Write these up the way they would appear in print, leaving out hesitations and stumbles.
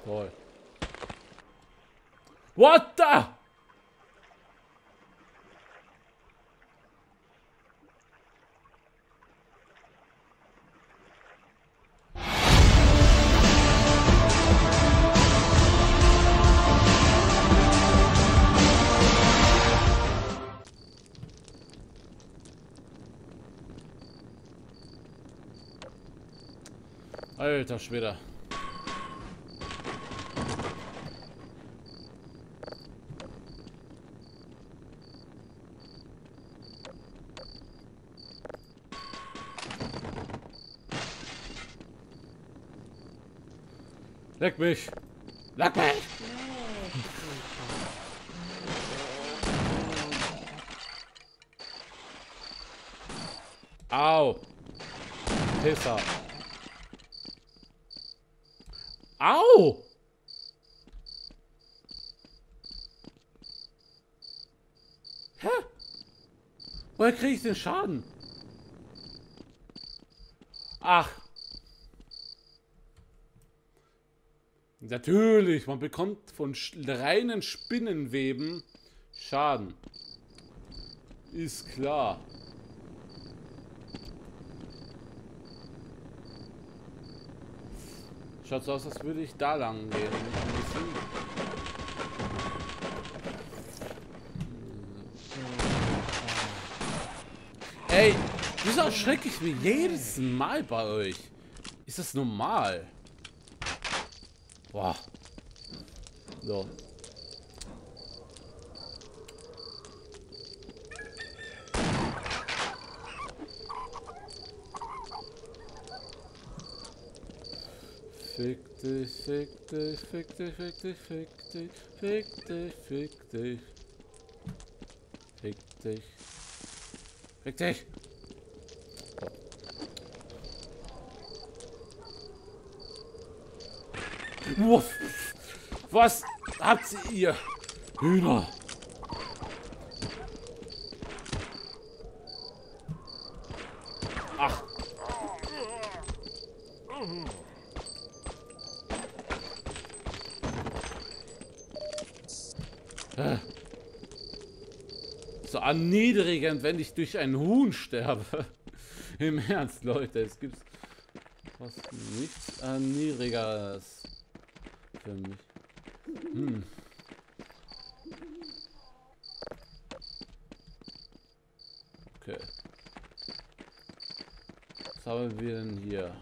Toll. What the? Alter Schwede. Leck mich! Leck mich! Au! Pisser! Au! Hä? Woher kriege ich den Schaden? Ach. Natürlich, man bekommt von reinen Spinnenweben Schaden. Ist klar. Schaut so aus, als würde ich da lang gehen. Ey, wieso erschrecke ich mich jedes Mal bei euch? Ist das normal? Boah. So. Fick dich, fick dich, fick dich, fick dich, fick dich, fick dich, fick dich. Fick dich. Fick dich. Wuff. Was habt ihr? Hühner. Ach. So erniedrigend, wenn ich durch ein Huhn sterbe. Im Ernst, Leute, es gibt fast nichts Erniedrigeres für mich. Okay. Was haben wir denn hier?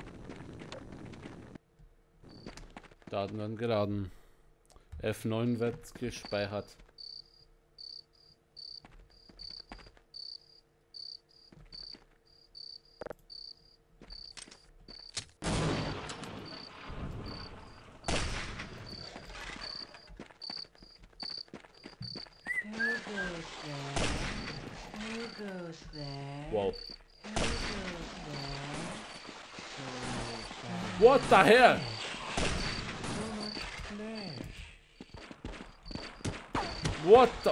Daten werden geladen. F9 wird gespeichert. Wow. What the hell? What the...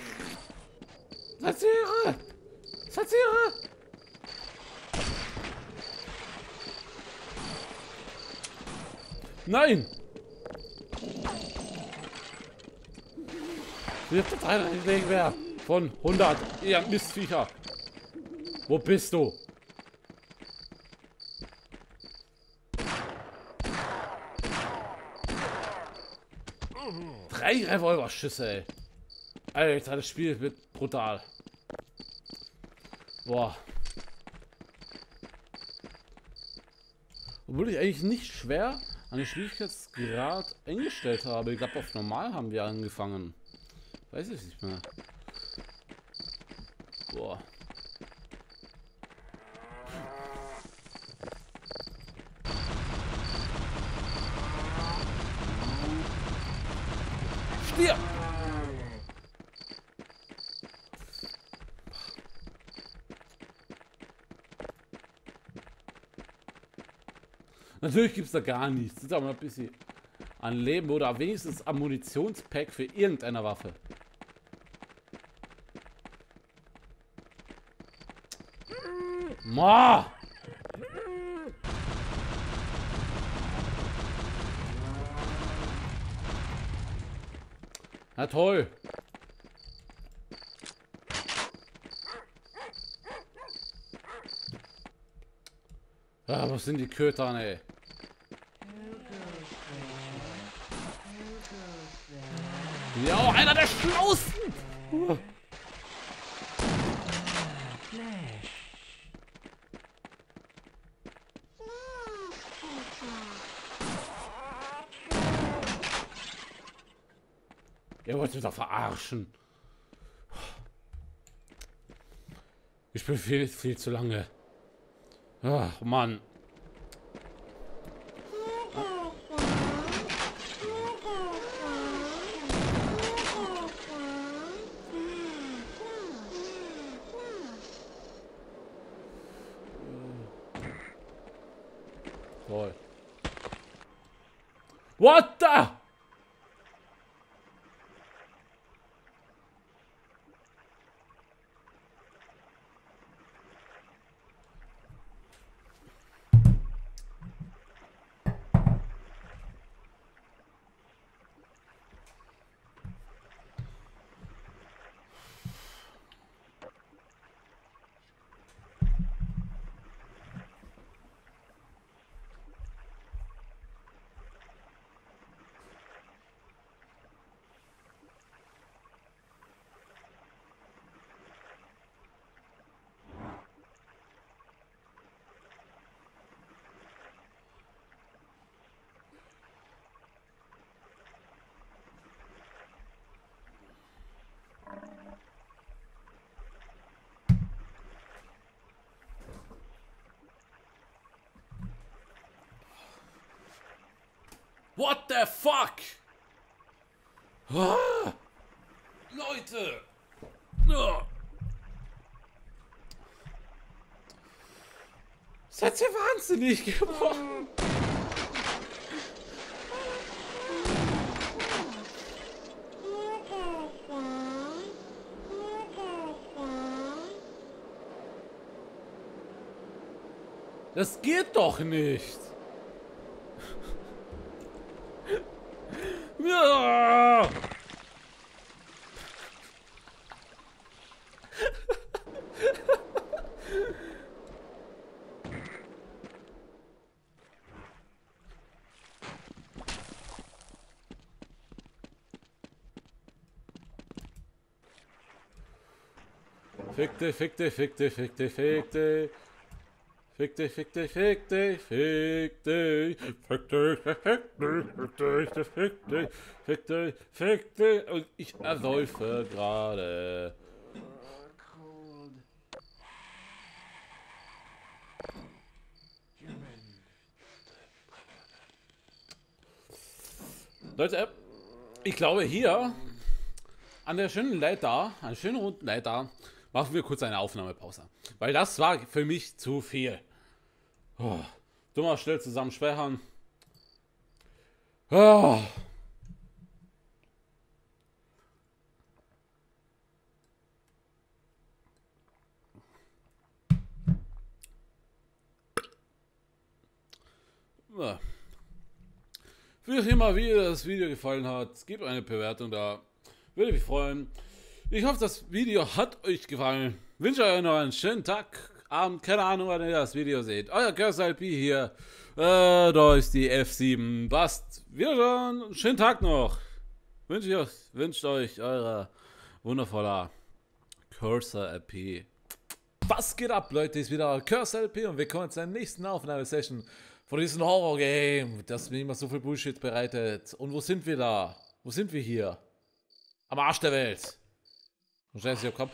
Satire! Satire! Nein! Wird total einlegen wer von 100, ihr Mistviecher. Wo bist du? Drei Revolverschüsse, ey. Alter, das Spiel wird brutal. Boah. Obwohl ich eigentlich nicht schwer an den Schwierigkeitsgrad eingestellt habe. Ich glaube, auf normal haben wir angefangen. Weiß ich nicht mehr. Boah. Stirb! Natürlich gibt es da gar nichts. Das ist aber ein bisschen an Leben oder wenigstens ein Munitionspack für irgendeine Waffe. Ma! Na toll. Ah, was sind die Köter, ey? Ja, auch einer der Schlausten! Ihr wollt mich doch verarschen. Ich bin viel zu lange. Ach, Mann. Toll. What the? What the fuck? Ah, Leute! Ah. Seid ihr wahnsinnig geworden? Das geht doch nicht! Ja. Fick dich, fick dich, fick dich, fick dich, fick dich. Fick dich, fick dich, fick dich, fick dich, fick dich, fick dich, fick dich, fick dich, fick dich. Und ich ersäufe gerade. Leute, ich glaube hier an der schönen Leiter, an der schönen runden Leiter, machen wir kurz eine Aufnahmepause. Weil das war für mich zu viel. Oh, dummer Stell zusammen schwächern. Oh. Ja. Wie auch immer, wie dir das Video gefallen hat, gebt eine Bewertung da. Würde mich freuen. Ich hoffe, das Video hat euch gefallen. Wünsche euch noch einen schönen Tag, Abend, keine Ahnung, wann ihr das Video seht. Euer CurseLP hier. Da ist die F7. Passt. Wiedersehen. Schönen Tag noch. Wünscht euch euer wundervoller CurseLP. Was geht ab, Leute? Ist wieder CurseLP und wir kommen zur nächsten Aufnahmesession von diesem Horror-Game, das mir immer so viel Bullshit bereitet. Und wo sind wir da? Wo sind wir hier? Am Arsch der Welt. Und scheiße, ich hab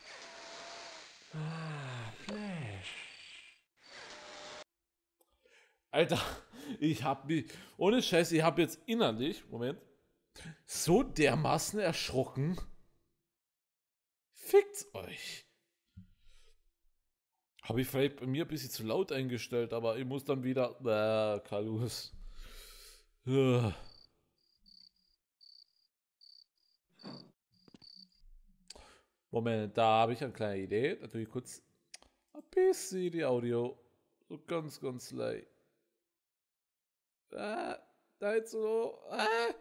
Alter, ich hab mich, ohne Scheiß, ich hab jetzt innerlich, Moment, so dermaßen erschrocken. Fickt's euch. Habe ich vielleicht bei mir ein bisschen zu laut eingestellt, aber ich muss dann wieder, Kalus. Moment, da habe ich eine kleine Idee. Natürlich kurz ein bisschen die Audio. So ganz leicht. Da jetzt so.